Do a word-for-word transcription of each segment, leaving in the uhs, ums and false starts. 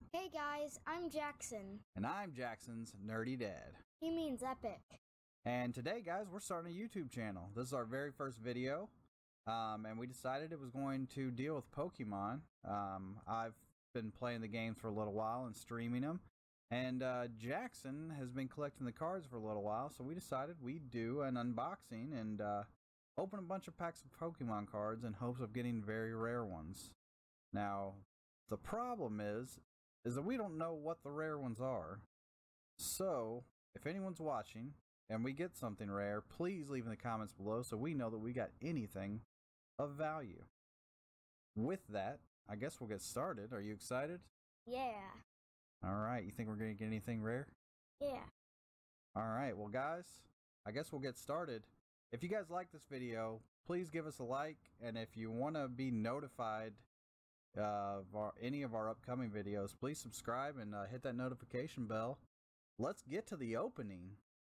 Hey guys, I'm Jackson. And I'm Jackson's Nerdy Dad. He means epic. And today, guys, we're starting a YouTube channel. This is our very first video. Um, and we decided it was going to deal with Pokemon. Um, I've been playing the games for a little while and streaming them. And uh, Jackson has been collecting the cards for a little while. So we decided we'd do an unboxing and uh, open a bunch of packs of Pokemon cards in hopes of getting very rare ones. Now, the problem is, is that we don't know what the rare ones are. So, if anyone's watching and we get something rare, please leave in the comments below so we know that we got anything of value. With that, I guess we'll get started. Are you excited? Yeah. Alright, you think we're going to get anything rare? Yeah. Alright, well guys, I guess we'll get started. If you guys like this video, please give us a like, and if you want to be notified uh, of our, any of our upcoming videos, please subscribe and uh, hit that notification bell. Let's get to the opening.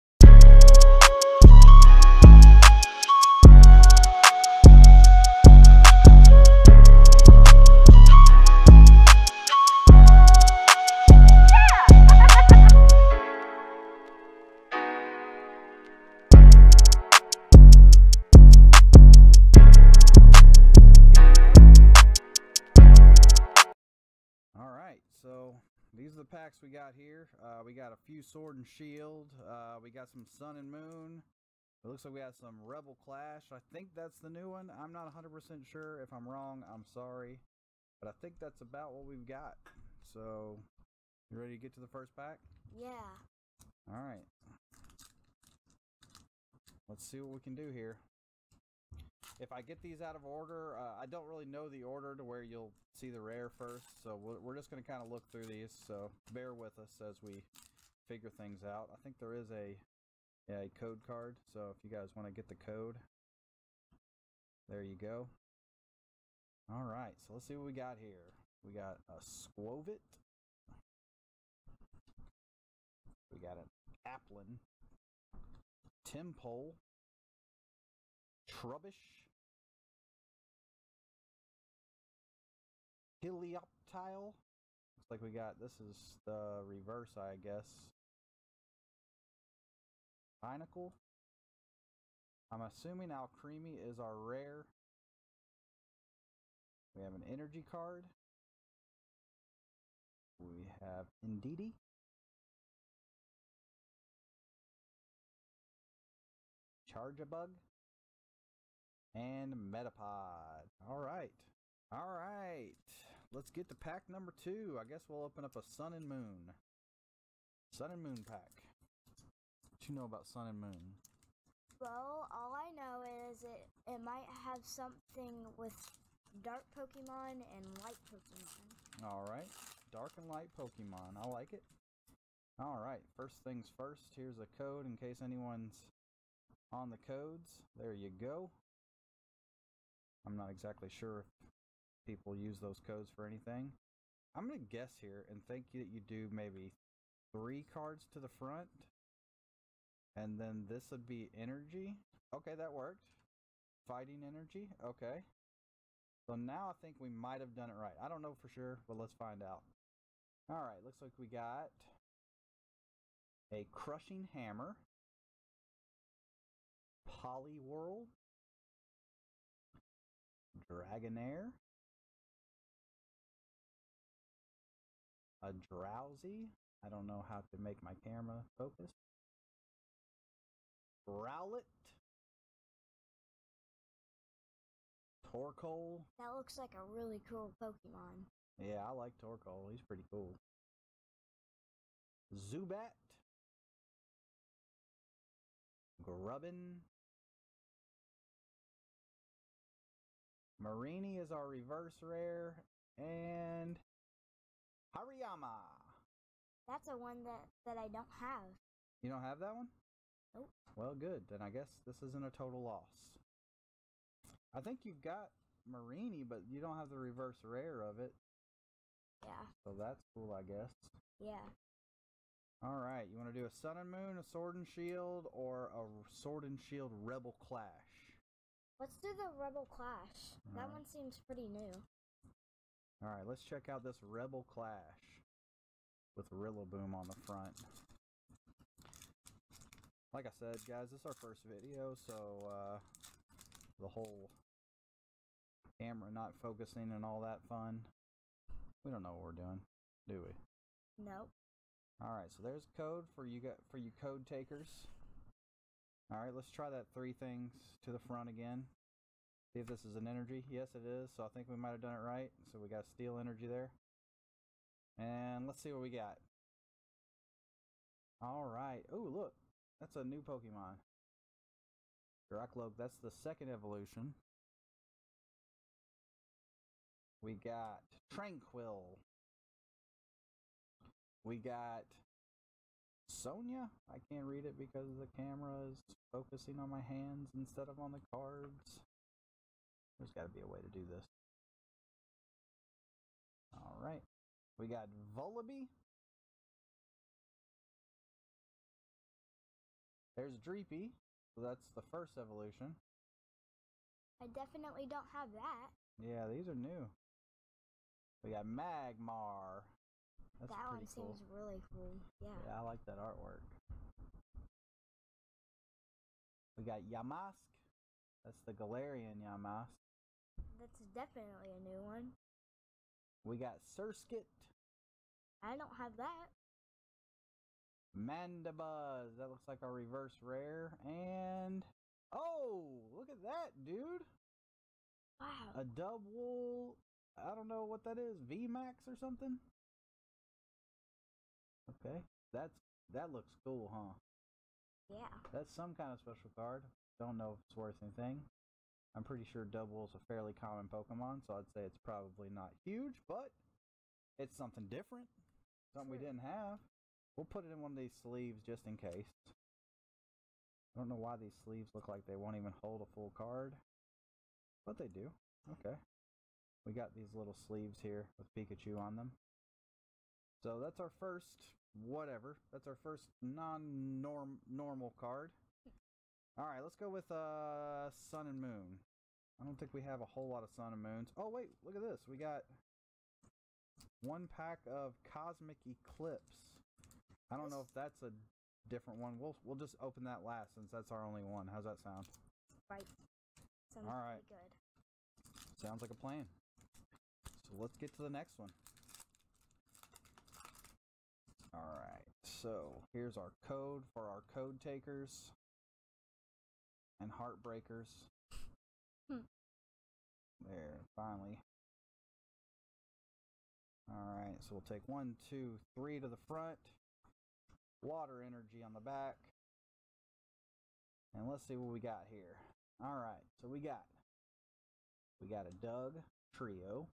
Alright, so these are the packs we got here. Uh, we got a few Sword and Shield. Uh, we got some Sun and Moon. It looks like we got some Rebel Clash. I think that's the new one. I'm not one hundred percent sure. If I'm wrong, I'm sorry. But I think that's about what we've got. So, you ready to get to the first pack? Yeah. Alright. Let's see what we can do here. If I get these out of order, uh, I don't really know the order to where you'll see the rare first, so we're, we're just going to kind of look through these, so bear with us as we figure things out. I think there is a, yeah, a code card, so if you guys want to get the code, there you go. Alright, so let's see what we got here. We got a Skwovet. We got an Applin. Timpole. Trubbish. Helioptile. Looks like we got, this is the reverse, I guess. Binacle. I'm assuming Alcremie is our rare. We have an energy card. We have Indeedee. Charjabug. And Metapod. Alright. Alright. Let's get to pack number two. I guess we'll open up a Sun and Moon. Sun and Moon pack. What you know about Sun and Moon? Well, all I know is it, it might have something with dark Pokemon and light Pokemon. Alright. Dark and light Pokemon. I like it. Alright. First things first. Here's a code in case anyone's on the codes. There you go. I'm not exactly sure if people use those codes for anything. I'm going to guess here and think that you do maybe three cards to the front. And then this would be energy. Okay, that worked. Fighting energy. Okay. So now I think we might have done it right. I don't know for sure, but let's find out. Alright, looks like we got a Crushing Hammer. Poliwhirl. Dragonair. A Drowsy. I don't know how to make my camera focus. Rowlet. Torkoal. That looks like a really cool Pokemon. Yeah, I like Torkoal. He's pretty cool. Zubat. Grubbin. Marini is our reverse rare. And Hariyama. That's a one that, that I don't have. You don't have that one? Nope. Well, good. Then I guess this isn't a total loss. I think you've got Marini, but you don't have the reverse rare of it. Yeah. So that's cool, I guess. Yeah. Alright, you want to do a Sun and Moon, a Sword and Shield, or a Sword and Shield Rebel Clash? Let's do the Rebel Clash. That Alright. one seems pretty new. Alright, let's check out this Rebel Clash. with Rillaboom on the front. Like I said, guys, this is our first video, so uh, the whole camera not focusing and all that fun, we don't know what we're doing, do we? Nope. Alright, so there's code for you got for you code takers. Alright, let's try that three things to the front again. See if this is an energy. Yes, it is, so I think we might have done it right. So we got steel energy there. And let's see what we got. Alright. Oh, look. That's a new Pokemon. Drakloak, that's the second evolution. We got Tranquil. We got Sonia. I can't read it because the camera is focusing on my hands instead of on the cards. There's got to be a way to do this. Alright. We got Vullaby. There's Dreepy. So that's the first evolution. I definitely don't have that. Yeah, these are new. We got Magmar. That's that one pretty cool. seems really cool. Yeah. Yeah, I like that artwork. We got Yamask. That's the Galarian Yamask. That's definitely a new one. We got Surskit. I don't have that. Mandibuzz. That looks like our reverse rare. And oh, look at that, dude. Wow. A double. I don't know what that is. V max or something. Okay, that's that looks cool, huh? Yeah. That's some kind of special card. Don't know if it's worth anything. I'm pretty sure double is a fairly common Pokemon, so I'd say it's probably not huge, but it's something different. Something we Sure. didn't have. We'll put it in one of these sleeves just in case. I don't know why these sleeves look like they won't even hold a full card, but they do. Okay. We got these little sleeves here with Pikachu on them. So that's our first, whatever, that's our first non-norm normal card. Alright, let's go with uh, Sun and Moon. I don't think we have a whole lot of Sun and Moons. Oh wait, look at this. We got one pack of Cosmic Eclipse. I don't know if that's a different one. We'll, we'll just open that last since that's our only one. How's that sound? Right. Sounds All right. pretty good. Sounds like a plan. So let's get to the next one. Alright, so here's our code for our code takers and heartbreakers. Hmm. There, finally. Alright, so we'll take one, two, three to the front. Water energy on the back. And let's see what we got here. Alright, so we got we got a Doug Trio.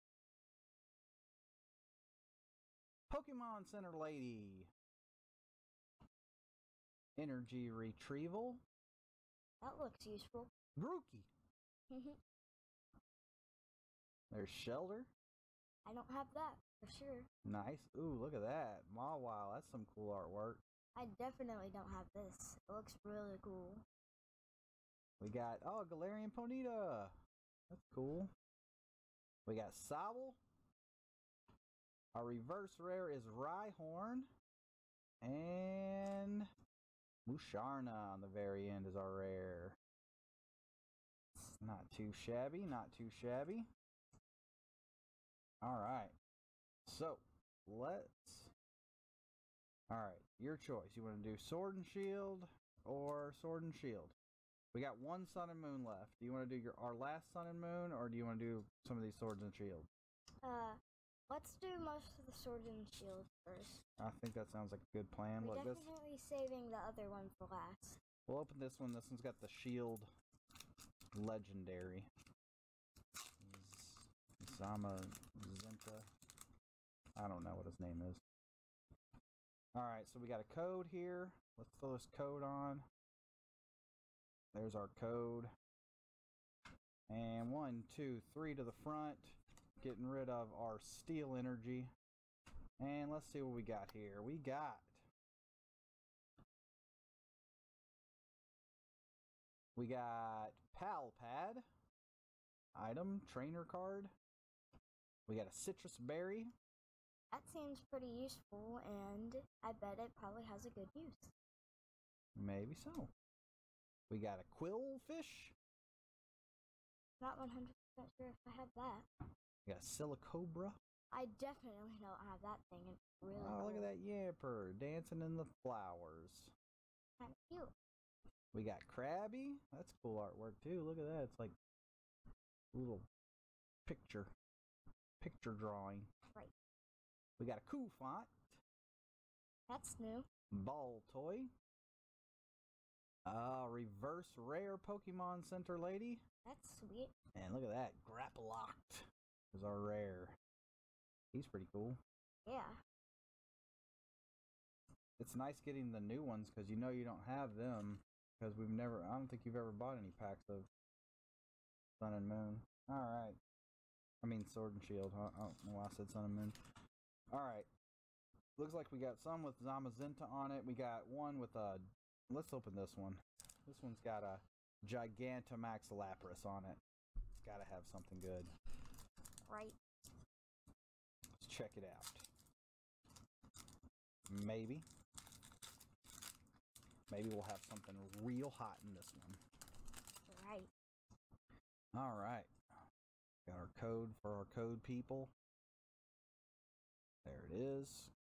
Pokemon Center Lady. Energy Retrieval. That looks useful. Grookey. There's Shelter. I don't have that for sure. Nice. Ooh, look at that. Mawile. That's some cool artwork. I definitely don't have this. It looks really cool. We got, oh, Galarian Ponyta. That's cool. We got Sobble. Our reverse rare is Rhyhorn. And Musharna on the very end is our rare. It's not too shabby, not too shabby. Alright. So, let's... Alright, your choice. You want to do Sword and Shield or Sword and Shield? We got one Sun and Moon left. Do you want to do your our last Sun and Moon, or do you want to do some of these Swords and Shields? Uh, let's do most of the Sword and Shield first. I think that sounds like a good plan. We're Look, this definitely saving the other one for last. we'll open this one. This one's got the Shield Legendary. Z- Zama Zenta. I don't know what his name is. Alright, so we got a code here. Let's throw this code on. There's our code. And one, two, three to the front. Getting rid of our steel energy. And let's see what we got here. We got We got Pal Pad. Item, trainer card. We got a citrus berry. That seems pretty useful, and I bet it probably has a good use. Maybe so. We got a quillfish. Not one hundred percent sure if I have that. We got a silicobra. I definitely don't have that thing. It's really Oh, cool. look at that yamper dancing in the flowers. Kind of cute. We got Krabby. That's cool artwork too. Look at that. It's like a little picture. Picture drawing. Right. We got a Koufant. That's new. Ball toy. Uh, reverse rare Pokemon Center lady. That's sweet. And look at that. Grapploct is our rare. He's pretty cool. Yeah. It's nice getting the new ones because you know you don't have them because we've never, I don't think you've ever bought any packs of Sun and Moon. Alright. I mean Sword and Shield. Huh? I don't know why I said Sun and Moon. Alright. Looks like we got some with Zamazenta on it. We got one with a, let's open this one. This one's got a Gigantamax Lapras on it. It's got to have something good. Right. Let's check it out. Maybe. Maybe we'll have something real hot in this one. Right. All right. Got our code for our code people. There it is.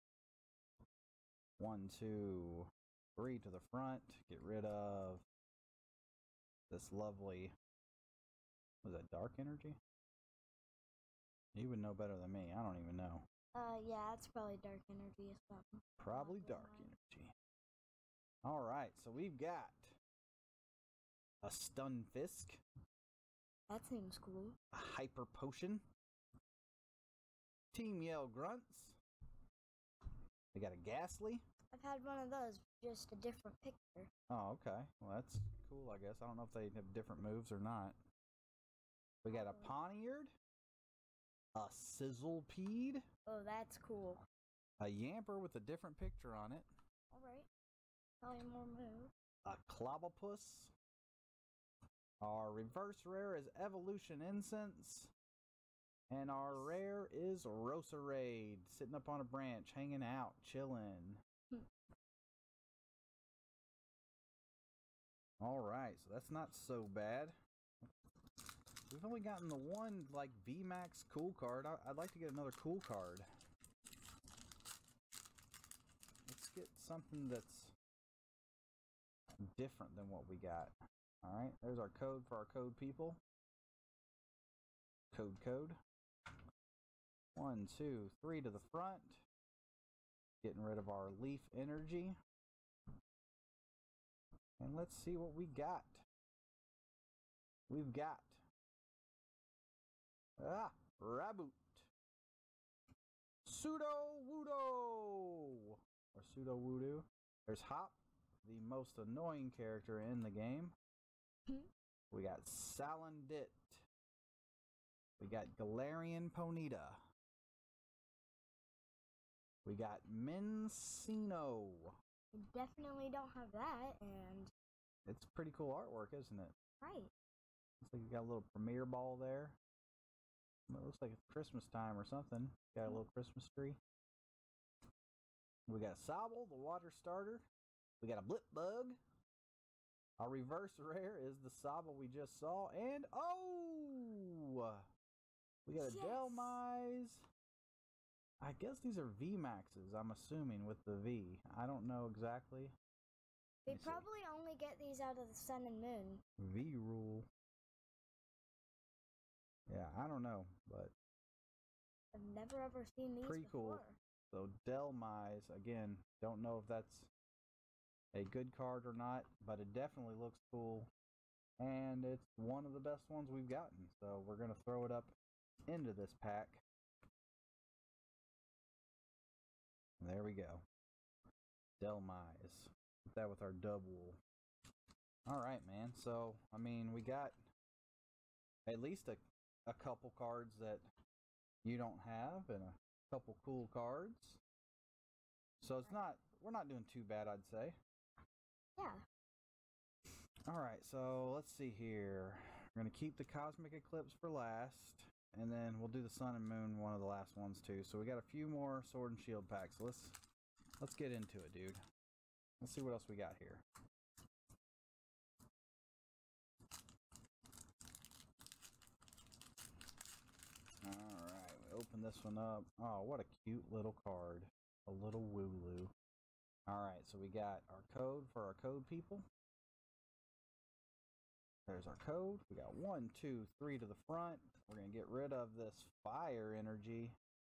One, two, three to the front. Get rid of this lovely, was that dark energy? You would know better than me. I don't even know. Uh, yeah, it's probably dark energy or something. Probably Not dark really. energy. All right, so we've got a Stunfisk, That seems cool. a Hyper Potion, Team Yell Grunts. We got a Ghastly. I've had one of those, just a different picture. Oh, okay. Well, that's cool, I guess. I don't know if they have different moves or not. We got a Poniard, a Sizzlepede, Oh, that's cool. a Yamper with a different picture on it, Alright. Probably more moves. a Clobbopus. Our reverse rare is Evolution Incense. And our rare is Roserade, sitting up on a branch, hanging out, chilling. Hmm. All right, so that's not so bad. We've only gotten the one, like, V MAX cool card. I I'd like to get another cool card. Let's get something that's different than what we got. All right, there's our code for our code people. Code, code. One, two, three to the front. Getting rid of our leaf energy. And let's see what we got. We've got Ah, Raboot. Pseudo Wudo. Or Pseudo Voodoo. There's Hop, the most annoying character in the game. We got Salandit. We got Galarian Ponyta. We got Mincino. You definitely don't have that, and It's pretty cool artwork, isn't it? right. Looks like you got a little premiere ball there. It looks like it's Christmas time or something. Got a little Christmas tree. We got Sobble, the water starter. We got a Blipbug. Our reverse rare is the Sobble we just saw. And, oh! We got a Yes. Delmise. I guess these are V MAXes, I'm assuming, with the V. I don't know exactly. They Let me see. probably only get these out of the Sun and Moon. V rule. Yeah, I don't know, but I've never ever seen these Pretty cool. before. so Delmise, again, don't know if that's a good card or not, but it definitely looks cool. And it's one of the best ones we've gotten. So we're going to throw it up into this pack. There we go. Delmise. Put that with our dub wool. Alright, man. So, I mean, we got at least a, a couple cards that you don't have and a couple cool cards. So it's not, we're not doing too bad, I'd say. Yeah. Alright, so let's see here. We're going to keep the Cosmic Eclipse for last. and then we'll do the Sun and Moon, one of the last ones too. So we got a few more Sword and Shield packs. So let's let's get into it, dude. Let's see what else we got here. Alright, we open this one up. Oh, what a cute little card. A little Wooloo. Alright, so we got our code for our code people. There's our code. We got one, two, three to the front. We're going to get rid of this fire energy.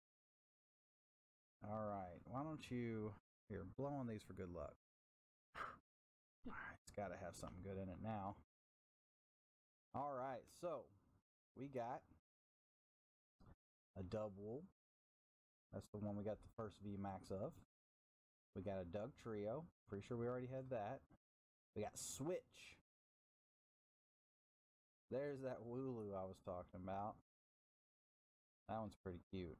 Alright, why don't you... Here, blow on these for good luck. Alright, it's got to have something good in it now. Alright, so we got a Dubwool. That's the one we got the first V MAX of. We got a Doug Trio. Pretty sure we already had that. We got Switch. There's that Wooloo I was talking about. That one's pretty cute.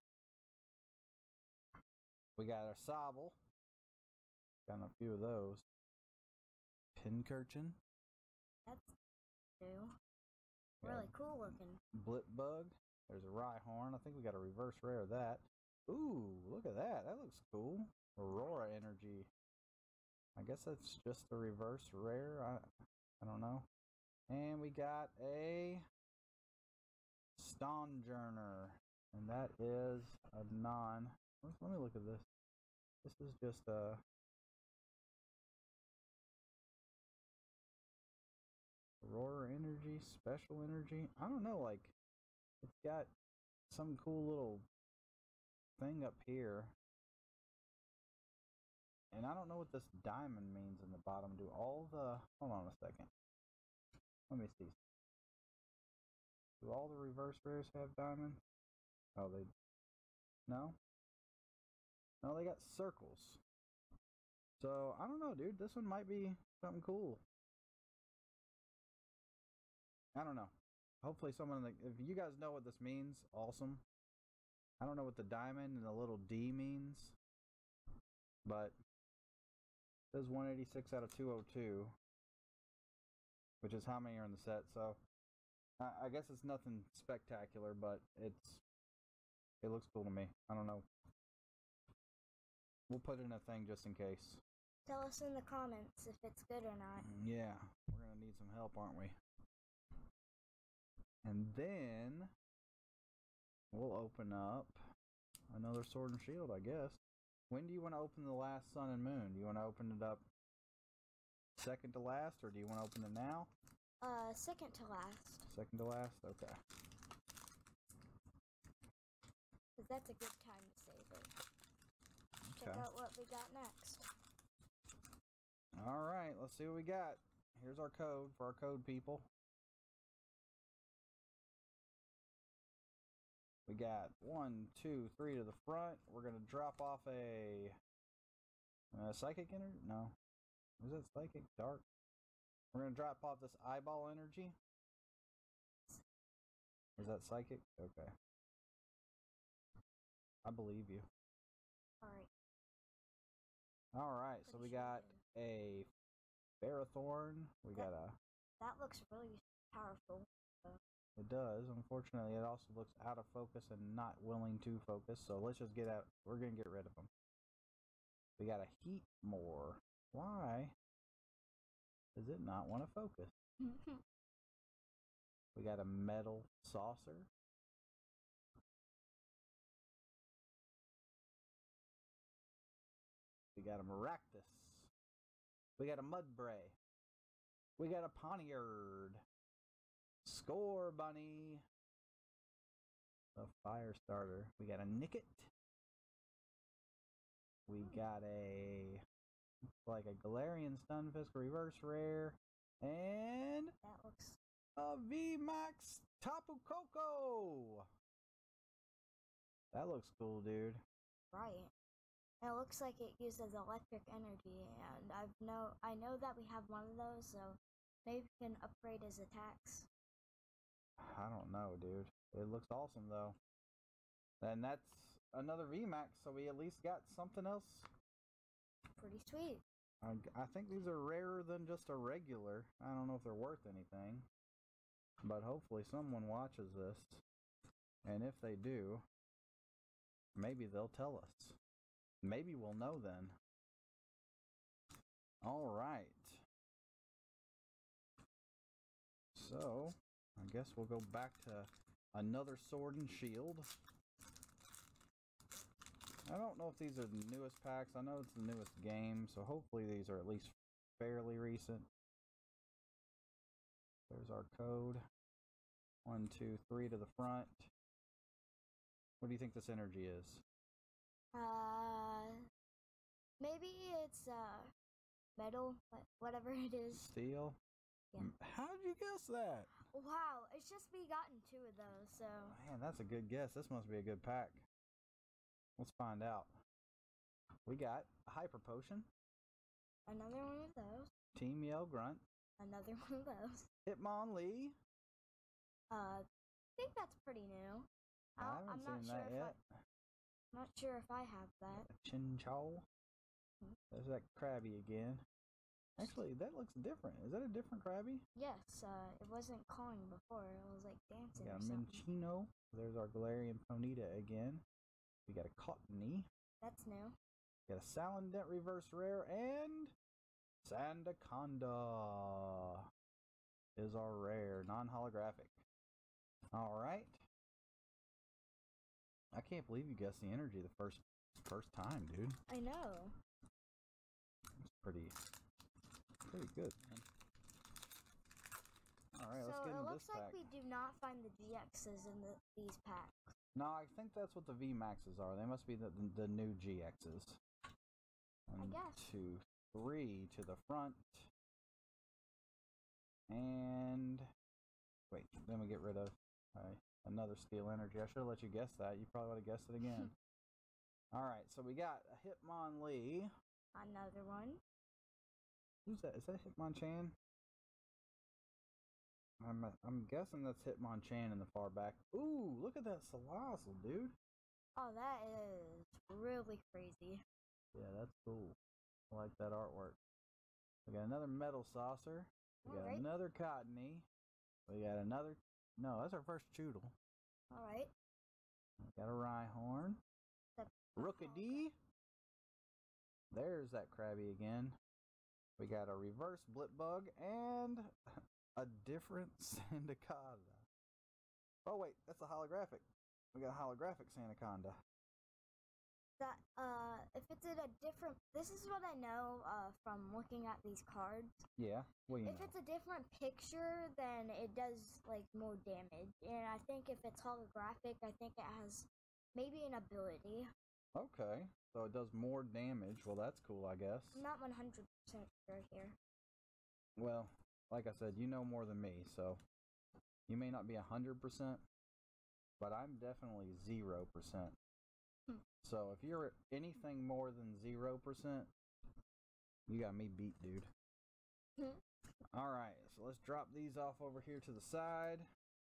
We got our Sobble. Got a few of those. Pincurchin. That's new. Really cool looking. Blipbug. There's a Rhyhorn. I think we got a reverse rare of that. Ooh, look at that. That looks cool. Aurora Energy. I guess that's just a reverse rare. I, I don't know. And we got a Stonjourner. And that is a non. Let's, let me look at this. This is just a Aurora Energy, Special Energy. I don't know, like, it's got some cool little thing up here. And I don't know what this diamond means in the bottom. Do all the... Hold on a second. Let me see. Do all the reverse rares have diamond? Oh, they... No? No, they got circles. So, I don't know, dude. This one might be something cool. I don't know. Hopefully someone... In the, if you guys know what this means, awesome. I don't know what the diamond and the little D means. But... It says one eighty-six out of two oh two. Which is how many are in the set, so... I, I guess it's nothing spectacular, but it's... It looks cool to me. I don't know. We'll put it in a thing just in case. Tell us in the comments if it's good or not. Yeah, we're gonna need some help, aren't we? And then we'll open up another Sword and Shield, I guess. When do you want to open the last Sun and Moon? Do you want to open it up second to last, or do you want to open it now? Uh, second to last. Second to last? Okay. Because that's a good time to save it. Okay. Check out what we got next. Alright, let's see what we got. Here's our code for our code people. We got one, two, three to the front. We're going to drop off a, a Psychic Energy? No. Is that Psychic? Dark? We're going to drop off this Eyeball Energy. Is that Psychic? Okay. I believe you. Alright. Alright, so we got a Ferrothorn. We got a... That looks really powerful. It does. Unfortunately, it also looks out of focus and not willing to focus. So let's just get out. We're going to get rid of them. We got a Heatmor. Why does it not want to focus? We got a Metal Saucer. We got a Maractus. We got a Mudbray. We got a Poniard. Score Bunny. A Fire Starter. We got a Nickit. We got a like a Galarian Stunfisk reverse rare. And that looks a V MAX Tapu Koko. That looks cool, dude. Right. And it looks like it uses electric energy, and I've know I know that we have one of those, so maybe we can upgrade his attacks. I don't know, dude. It looks awesome, though. And that's another V MAX, so we at least got something else. Pretty sweet. I, I think these are rarer than just a regular. I don't know if they're worth anything. But hopefully someone watches this. And if they do, maybe they'll tell us. Maybe we'll know then. All right. So, I guess we'll go back to another sword and shield. I don't know if these are the newest packs. I know it's the newest game, so hopefully these are at least fairly recent. There's our code. One, two, three to the front. What do you think this energy is? Uh, maybe it's uh metal, whatever it is. Steel? Yeah. How did you guess that? Wow, it's just me gotten two of those, so. Man, that's a good guess. This must be a good pack. Let's find out. We got a Hyper Potion. Another one of those. Team Yell Grunt. Another one of those. Hitmonlee. Uh, I think that's pretty new. I I'll- haven't I'm not seen sure that if yet. I, I'm not sure if I have that. Chinchou. Hmm. There's that Krabby again. Actually, that looks different. Is that a different Krabby? Yes, uh, it wasn't calling before. It was like dancing We or got a something. Minccino. There's our Galarian Ponyta again. We got a Cottony. That's new. We got a Salandit Reverse Rare and Sandaconda is our rare, non-holographic. All right. I can't believe you guessed the energy the first first time, dude. I know. It's pretty pretty good, man. All right, So let's get it into looks this like pack. we do not find the G Xs in the, these packs. No, I think that's what the V Maxes are. They must be the the, the new G Xs. One, guess. two, three to the front. And wait, then we get rid of uh, another Steel Energy. I should have let you guess that. You probably would have guessed it again. All right, so we got a Hitmonlee. Another one. Who's that? Is that Hitmonchan? I'm I'm guessing that's Hitmonchan in the far back. Ooh, look at that Salazzle, dude. Oh, that is really crazy. Yeah, that's cool. I like that artwork. We got another Metal Saucer. We got Alright. another Cottony. We got another. No, that's our first Choodle. Alright. We got a Rhyhorn. The Rookidee. There's that Krabby again. We got a reverse Blipbug and a different Sandaconda. Oh wait, that's a holographic. We got a holographic Sandaconda. That uh, if it's in a different, this is what I know uh from looking at these cards. Yeah, what do you If know? it's a different picture, then it does like more damage. And I think if it's holographic, I think it has maybe an ability. Okay, so it does more damage. Well, that's cool, I guess. I'm not one hundred percent sure here. Well, like I said, you know more than me, so you may not be one hundred percent, but I'm definitely zero percent. Hmm. So if you're anything more than zero percent, you got me beat, dude. Hmm. All right, so let's drop these off over here to the side.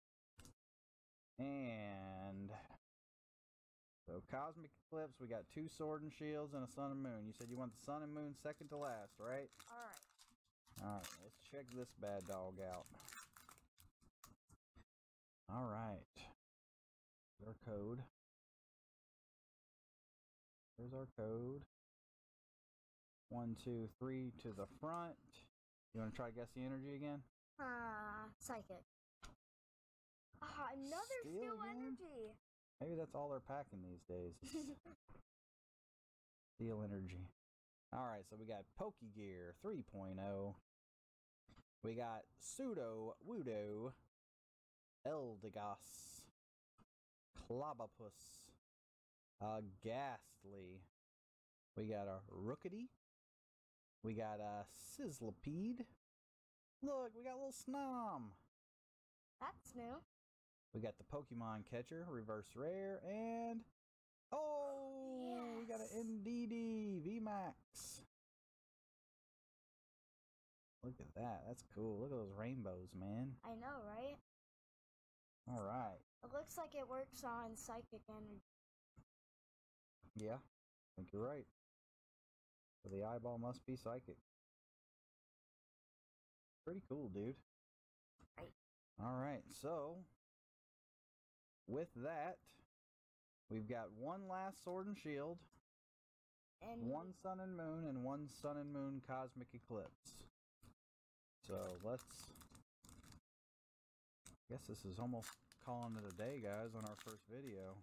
And so Cosmic Eclipse, we got two Sword and Shields and a Sun and Moon. You said you want the Sun and Moon second to last, right? Alright. All right, let's check this bad dog out. All right. Our code. There's our code. One, two, three to the front. You want to try to guess the energy again? Ah, psychic. Ah, another Steel steel again? energy. Maybe that's all they're packing these days. Steel energy. All right, so we got Pokegear three point oh. We got Pseudo Wudo, Eldegoss, Clobopus, uh, Ghastly. We got a Rookidee. We got a Sizzlipede. Look, we got a little Snom. That's new. We got the Pokemon Catcher, Reverse Rare, and oh, we got an Yes. N D D V MAX. Look at that. That's cool. Look at those rainbows, man. I know, right? All right. It looks like it works on psychic energy. Yeah, I think you're right. So the eyeball must be psychic. Pretty cool, dude. Right. All right, so with that, we've got one last Sword and Shield, And one Sun and Moon, and one Sun and Moon Cosmic Eclipse. So let's, I guess this is almost calling it a day, guys, on our first video.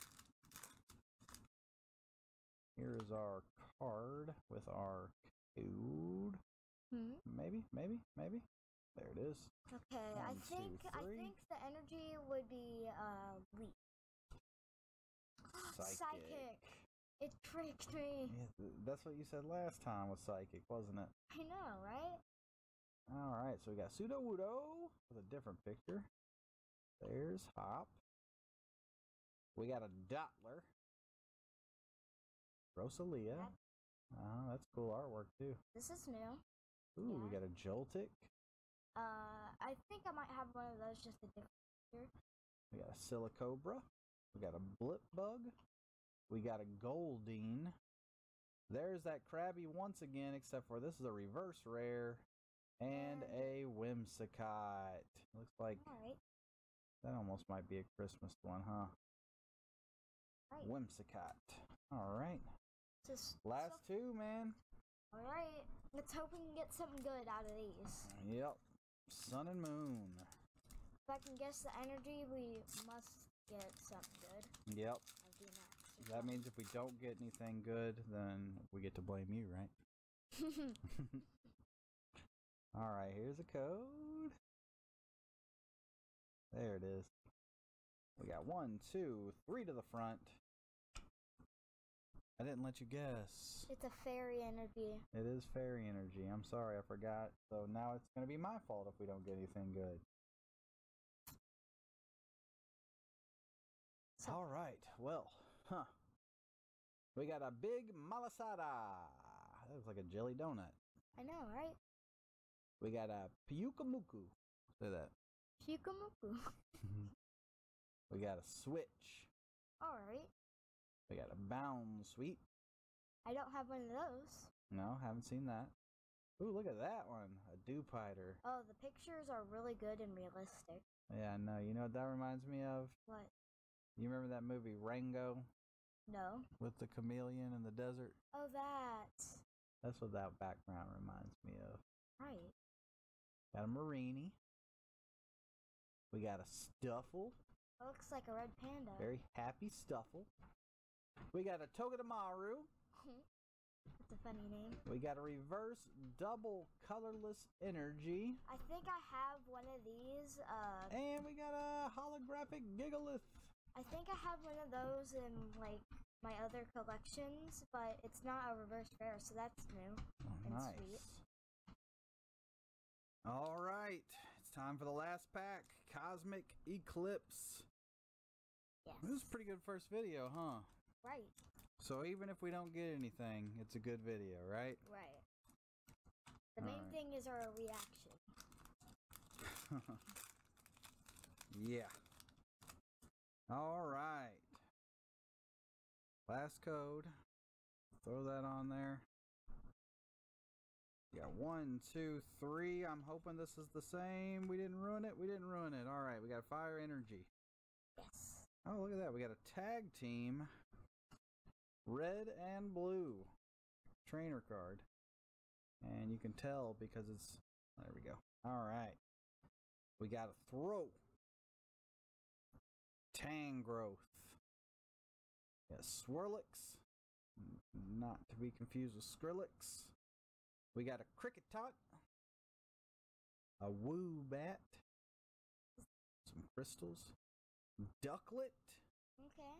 Here is our card with our code. Hmm? Maybe, maybe, maybe. There it is. Okay, I One, two, think I three. think the energy would be uh weak. Psychic. Psychic. It tricked me. Yeah, th- that's what you said last time was psychic, wasn't it? I know, right? All right, so we got Sudowoodo with a different picture. There's Hop. We got a Dottler. Rosalia. That- Oh, that's cool artwork too. This is new. Ooh, we Yeah. got a Joltik. Uh, I think I might have one of those, just a different picture. We got a Silicobra. We got a Blipbug. We got a Goldeen. There's that Krabby once again, except for this is a reverse rare. And And- a Whimsicott. Looks like All right, that almost might be a Christmas one, huh? right. Whimsicott. All right. Just Last two, man. all right. Let's hope we can get something good out of these. Yep. Sun and Moon. If I can guess the energy, we must get something good. Yep. Of V MAX or That means if we don't get anything good, then we get to blame you, right? something. All right, here's a code. There it is. We got one, two, three to the front. I didn't let you guess. It's a fairy energy. It is fairy energy. I'm sorry, I forgot. So now it's going to be my fault if we don't get anything good. So, All right, well, huh. We got a big malasada. That looks like a jelly donut. I know, right? We got a Pyukamuku. Say that. Shikamuku. We got a switch. All right. We got a bound sweep. I don't have one of those. No, haven't seen that. Ooh, look at that one. A Dewpider. Oh, the pictures are really good and realistic. Yeah, no, you know what that reminds me of? What? You remember that movie Rango No. with the chameleon in the desert? Oh, that. That's what that background reminds me of. Right. Got a Marini. We got a Stuffle. It looks like a red panda. Very happy Stuffle. We got a Togedemaru. That's a funny name. We got a reverse double colorless energy. I think I have one of these. Uh, And we got a holographic Gigalith. I think I have one of those in like my other collections, but it's not a reverse rare, so that's new. Oh, And nice. sweet. All right. It's time for the last pack. Cosmic Eclipse. Yes. This is a pretty good first video, huh? Right. So even if we don't get anything, it's a good video, right? Right. The main Alright. thing is our reaction. Yeah. All right. Last code. Throw that on there. Yeah, one, two, three. I'm hoping this is the same. We didn't ruin it. We didn't ruin it. All right, we got fire energy. Yes. Oh, look at that. We got a tag team. Red and blue. Trainer card. And you can tell because it's... There we go. All right. We got a throw. Tangrowth. Got Swirlix. N- Not to be confused with Skrillex. We got a Cricketot. A Woobat. Some crystals. Ducklet. Okay.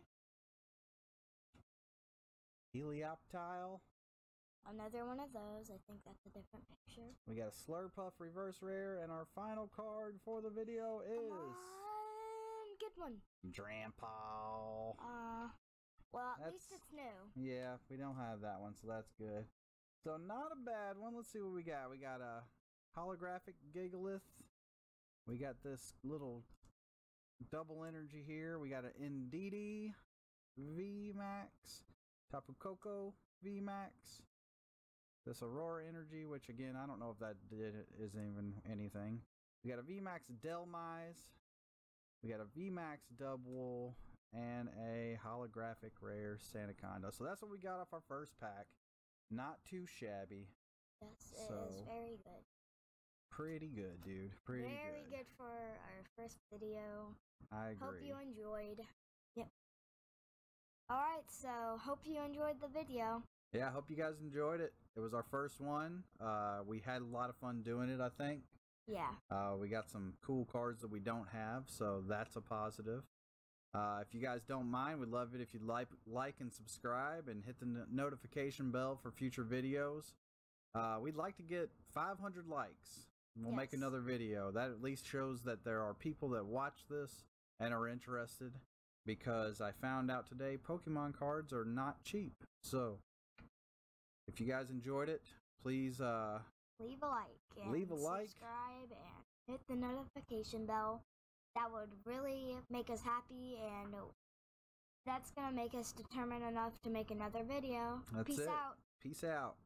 Helioptile. Another one of those. I think that's a different picture. We got a Slurpuff reverse rare, and our final card for the video Come is on, good one. Drampaw. Uh, well, at least That's- it's new. Yeah, we don't have that one, so that's good. So not a bad one. Let's see what we got. We got a holographic Gigalith. We got this little double energy here. We got an Indeedee V max, Tapu Koko V max. This Aurora energy, which again I don't know if that did is even anything. We got a V max Delmise. We got a V MAX double and a holographic rare Sandaconda. So that's what we got off our first pack. Not too shabby. Yes, so, it is very good. Pretty good, dude. Pretty very good. good for our first video. I agree. Hope you enjoyed. Yep. Alright, so hope you enjoyed the video. Yeah, I hope you guys enjoyed it. It was our first one. Uh, we had a lot of fun doing it, I think. Yeah. Uh, we got some cool cards that we don't have, so that's a positive. Uh, if you guys don't mind, we'd love it if you'd like, like and subscribe and hit the no notification bell for future videos. Uh, we'd like to get five hundred likes. We'll yes. make another video. That at least shows that there are people that watch this and are interested, because I found out today Pokemon cards are not cheap. So, if you guys enjoyed it, please uh, leave a like and leave a like, subscribe, and hit the notification bell. That would really make us happy, and that's gonna make us determined enough to make another video. That's Peace it. out. Peace out.